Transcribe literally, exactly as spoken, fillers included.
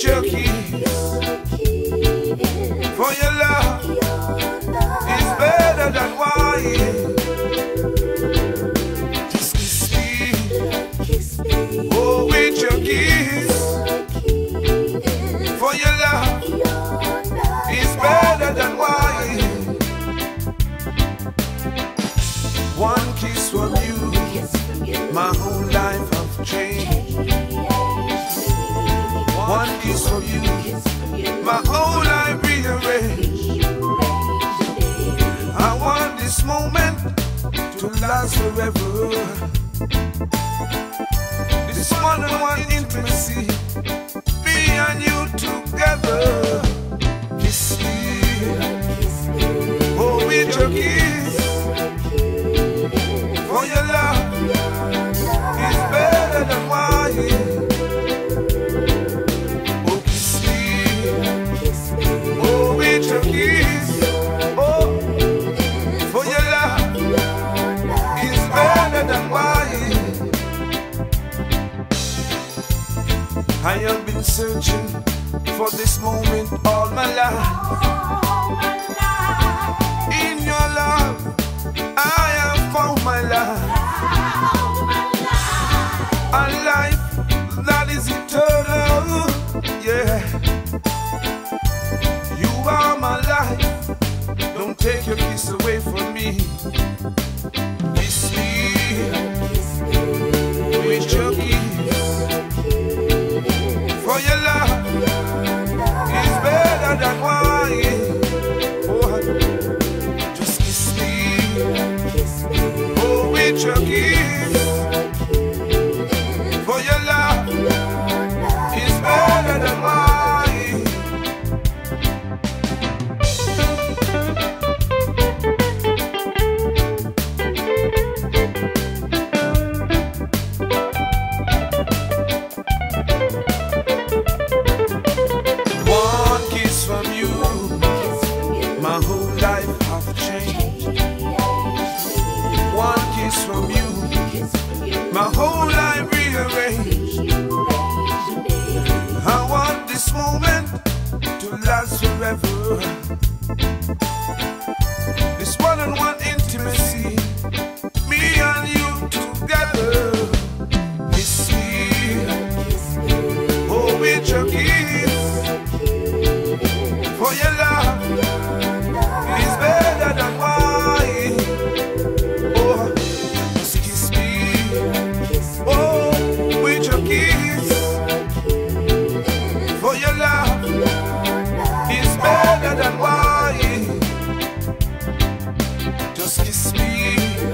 with your keys. For your love is better than wine. Just kiss me, oh, with your kiss. For your love is better than wine. One kiss from you, my whole life have changed. One kiss from you, my whole life rearranged. I want this moment to last forever. This one-on-one intimacy, me and you together. Kiss me, oh, with your kiss. For your love is better than wine. Oh, kiss me, oh, with your kiss. Oh, for your love is better than wine. I have been searching for this moment all my life. In your love, I have found my life. A life that is eternal, yeah. You are my life, don't take your kiss away from me. Kiss me, with your kiss. For your love is better than wine. Oh, just kiss me, oh, with your kiss. For your love is better than wine. One kiss from you, my whole life have changed. One kiss from you, my whole life rearranged. I want this moment to last forever. This one-on-one intimacy, me and you together. Kiss me, oh, with your kiss. For your love is better than wine. Oh, just kiss me, oh, with your kiss. For your love is better than wine. Just kiss me,